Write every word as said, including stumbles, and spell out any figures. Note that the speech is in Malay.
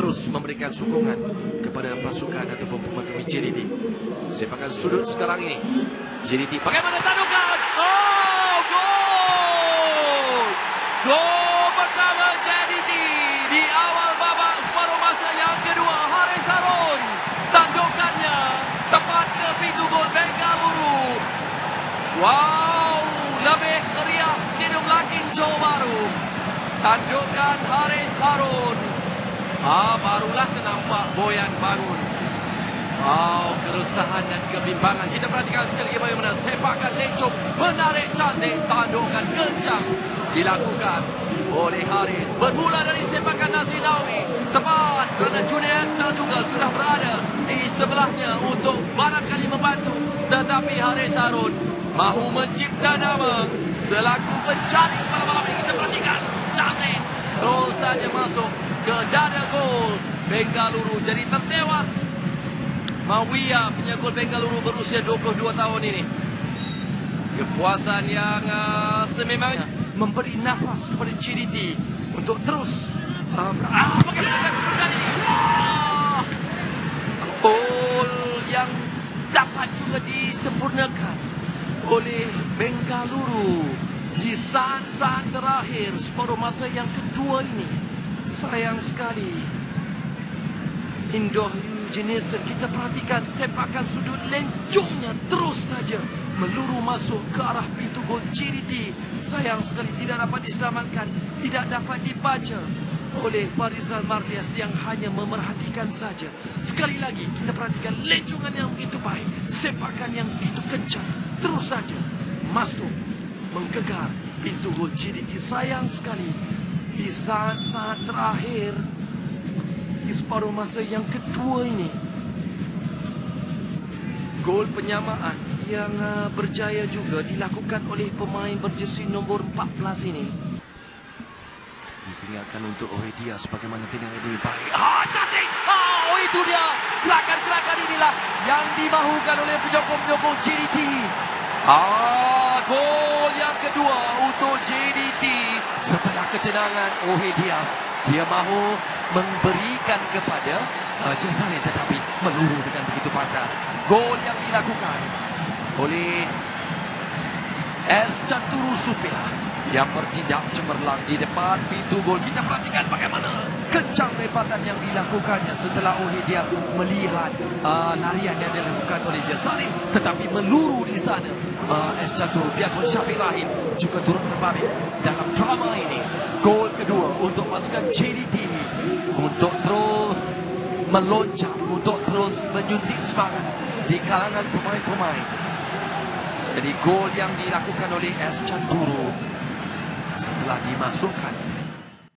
terus memberikan sokongan kepada pasukan ataupun pemain J D T. Sepakan sudut sekarang ini. J D T bagaimana tandukan? Oh, gol! Gol pertama J D T di awal babak separuh masa yang kedua. Haris Harun tandukannya tepat ke pintu gol Bengaluru. Wow, lebih meriah Stadium Lakin Johor Bahru. Tandukan Haris Harun. Ah, barulah nampak Boyan bangun. Wow, keresahan dan kebimbangan. Kita perhatikan sekali lagi bagaimana sepakan Lecong menarik cantik, tandukan kencang dilakukan oleh Haris. Bermula dari sepakan Nazri Nawi. Tepat kerana Julieta juga sudah berada di sebelahnya untuk barangkali membantu. Tetapi Haris Harun mahu mencipta nama selaku pencari pada malam ini. Kita perhatikan cantik, terus saja masuk ke dada gol Bengaluru. Jadi tertewas Mawia, punya gol Bengaluru berusia dua puluh dua tahun ini. Kepuasan yang uh, sememangnya memberi nafas kepada J D T untuk terus uh, ah, bagaimana kedudukan ini? Ah, gol yang dapat juga disempurnakan oleh Bengaluru di saat-saat terakhir separuh masa yang kedua ini. Sayang sekali Indoh jenis kita perhatikan sepakan sudut lencungnya terus saja meluru masuk ke arah pintu gol J D T. Sayang sekali tidak dapat diselamatkan, tidak dapat dibaca oleh Farizal Marlias yang hanya memerhatikan saja. Sekali lagi kita perhatikan lencungan yang begitu baik, sepakan yang begitu kencang terus saja masuk menggegar pintu gol J D T. Sayang sekali di saat-saat terakhir di separuh masa yang kedua ini, gol penyamaan yang uh, berjaya juga dilakukan oleh pemain berjersey nombor empat belas ini. Ditinggalkan untuk Oedias. Bagaimana tindakan itu baik. Ah, cantik. Ah, oh itu dia. Gerakan-gerakan inilah yang dimahukan oleh penyokong-penyokong J D T. Ah, gol yang kedua untuk J D T setelah ketenangan Oedias. Dia mahu memberikan kepada uh, Jesane tetapi meluru dengan begitu pantas. Gol yang dilakukan oleh S. Canturu Supiah yang bertindak cemerlang di depan pintu gol. Kita perhatikan bagaimana kencang lepatan yang dilakukannya setelah Oedias melihat uh, larian yang dilakukan oleh Jesane tetapi meluru di sana. uh, S. Canturu biarpun Syafiq Rahim juga turut terbabit dalam drama ini. Gol kedua untuk pasukan J D T untuk terus melonjak, untuk terus menyuntik semangat di kalangan pemain-pemain. Jadi gol yang dilakukan oleh S. Canturu setelah dimasukkan